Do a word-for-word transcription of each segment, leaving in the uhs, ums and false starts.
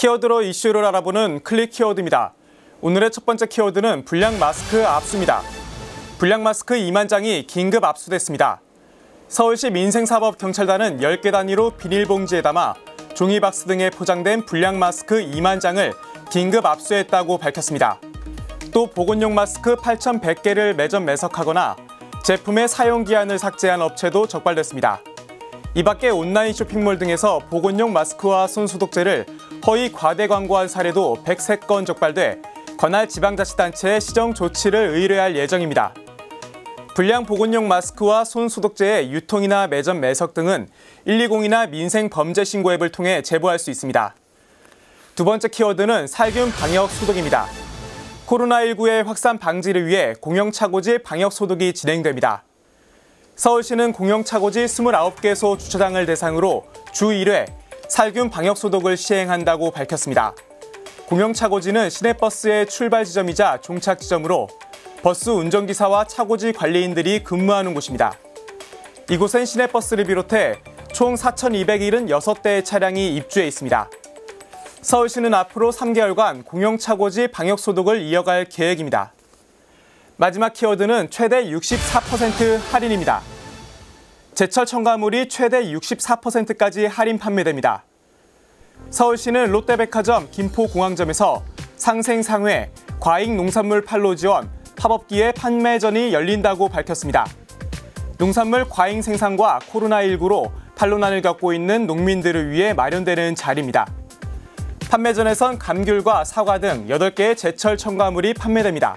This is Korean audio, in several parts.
키워드로 이슈를 알아보는 클릭 키워드입니다. 오늘의 첫 번째 키워드는 불량 마스크 압수입니다. 불량 마스크 이만 장이 긴급 압수됐습니다. 서울시 민생사법경찰단은 열 개 단위로 비닐봉지에 담아 종이박스 등에 포장된 불량 마스크 이만 장을 긴급 압수했다고 밝혔습니다. 또 보건용 마스크 팔천백 개를 매점 매석하거나 제품의 사용기한을 삭제한 업체도 적발됐습니다. 이 밖에 온라인 쇼핑몰 등에서 보건용 마스크와 손소독제를 허위 과대 광고한 사례도 백삼 건 적발돼 관할 지방자치단체에 시정 조치를 의뢰할 예정입니다. 불량 보건용 마스크와 손소독제의 유통이나 매점 매석 등은 일이공이나 민생범죄신고 앱을 통해 제보할 수 있습니다. 두 번째 키워드는 살균 방역 소독입니다. 코로나십구의 확산 방지를 위해 공영차고지 방역 소독이 진행됩니다. 서울시는 공영차고지 이십구 개소 주차장을 대상으로 주 일 회 살균 방역 소독을 시행한다고 밝혔습니다. 공영차고지는 시내버스의 출발 지점이자 종착 지점으로 버스 운전기사와 차고지 관리인들이 근무하는 곳입니다. 이곳엔 시내버스를 비롯해 총 사천이백칠십육 대의 차량이 입주해 있습니다. 서울시는 앞으로 삼 개월간 공영차고지 방역소독을 이어갈 계획입니다. 마지막 키워드는 최대 육십사 퍼센트 할인입니다. 제철 첨가물이 최대 육십사 퍼센트까지 할인 판매됩니다. 서울시는 롯데백화점 김포공항점에서 상생상회 과잉 농산물 판로 지원 팝업기의 판매전이 열린다고 밝혔습니다. 농산물 과잉 생산과 코로나십구로 판로난을 겪고 있는 농민들을 위해 마련되는 자리입니다. 판매전에선 감귤과 사과 등 여덟 개의 제철 첨가물이 판매됩니다.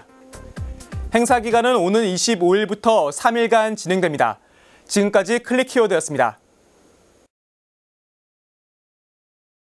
행사 기간은 오는 이십오 일부터 삼 일간 진행됩니다. 지금까지 클릭 키워드였습니다.